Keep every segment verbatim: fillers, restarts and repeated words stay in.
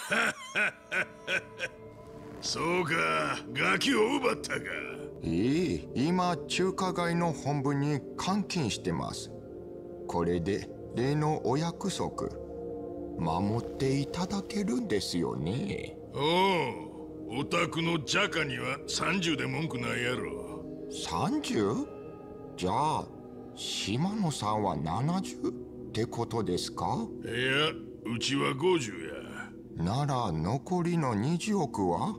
そうか、ガキを奪ったか。 いい、今中華街の本部に監禁してます。これで例のお約束守っていただけるんですよね。 おお、お宅のジャカにはさんじゅうで文句ないやろ。 さんじゅう？ じゃあ島野さんはななじゅうってことですか？ いや、うちはごじゅうや。 なら残りのにじゅうおくは？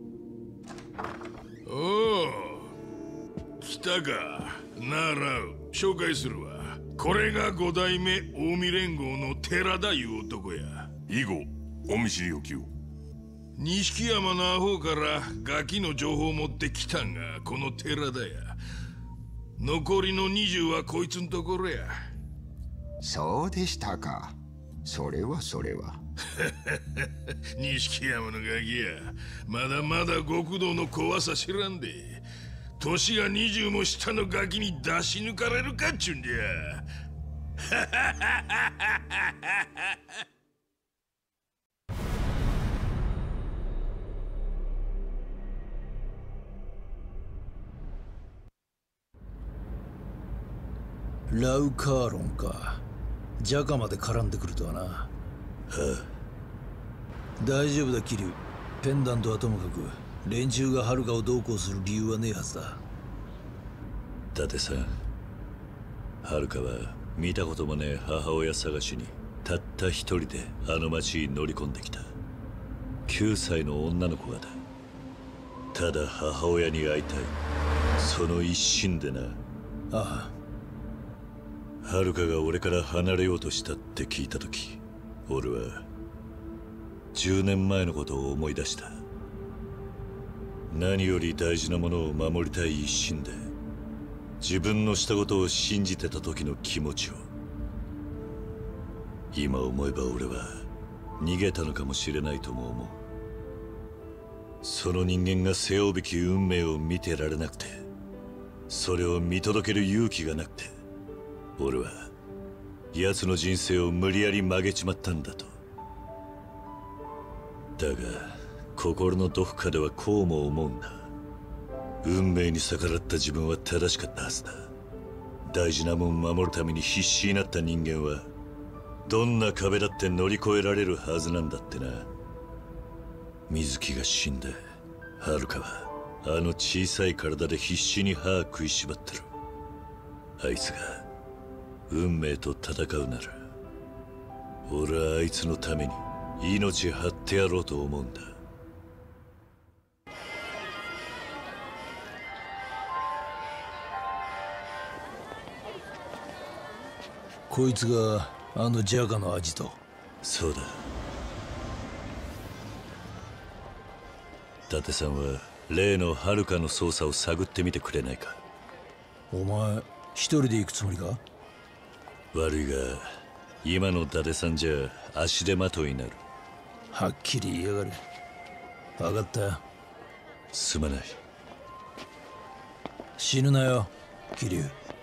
おお、来たか。なら紹介するわ。これが五代目近江連合の寺田いう男や。 以後お見知りおきを。 錦山のアホからガキの情報を持ってきたんがこの寺田や。残りのにじゅうはこいつんところや。 そうでしたか。それはそれは。 錦山のガキや。まだまだ極道の怖さ知らんで。年がにじゅうも下のガキに出し抜かれるかっちゅうんじゃ。 ラウカーロンか。ジャカまで絡んでくるとはな。はあ、大丈夫だキリュウ。ペンダントはともかく連中がハルカをどうこうする理由はねえはずだ。 伊達さん、ハルカは見たこともねえ母親探しにたった一人であの町に乗り込んできた。きゅうさいの女の子がだ。ただ母親に会いたい、その一心でな。 ああ、ハルカが俺から離れようとしたって聞いた時、俺はじゅうねんまえのことを思い出した。何より大事なものを守りたい一心で自分のしたことを信じてた時の気持ちを。今思えば俺は逃げたのかもしれないとも思う。その人間が背負うべき運命を見てられなくて、それを見届ける勇気がなくて、俺は奴の人生を無理やり曲げちまったんだと。だが心のどこかではこうも思うんだ。運命に逆らった自分は正しかったはずだ。大事なもん守るために必死になった人間はどんな壁だって乗り越えられるはずなんだってな。水木が死んでハルカはあの小さい体で必死に歯食いしばってる。あいつが運命と戦うなら俺はあいつのために命張ってやろうと思うんだ。 こいつがあのジャカのアジト。 そうだ。伊達さんは例のハルカの捜査を探ってみてくれないか。 お前一人で行くつもりか？ 悪いが今の伊達さんじゃ足手まといになる。 はっきり言いやがる。分かった。 すまない。 死ぬなよ、桐生。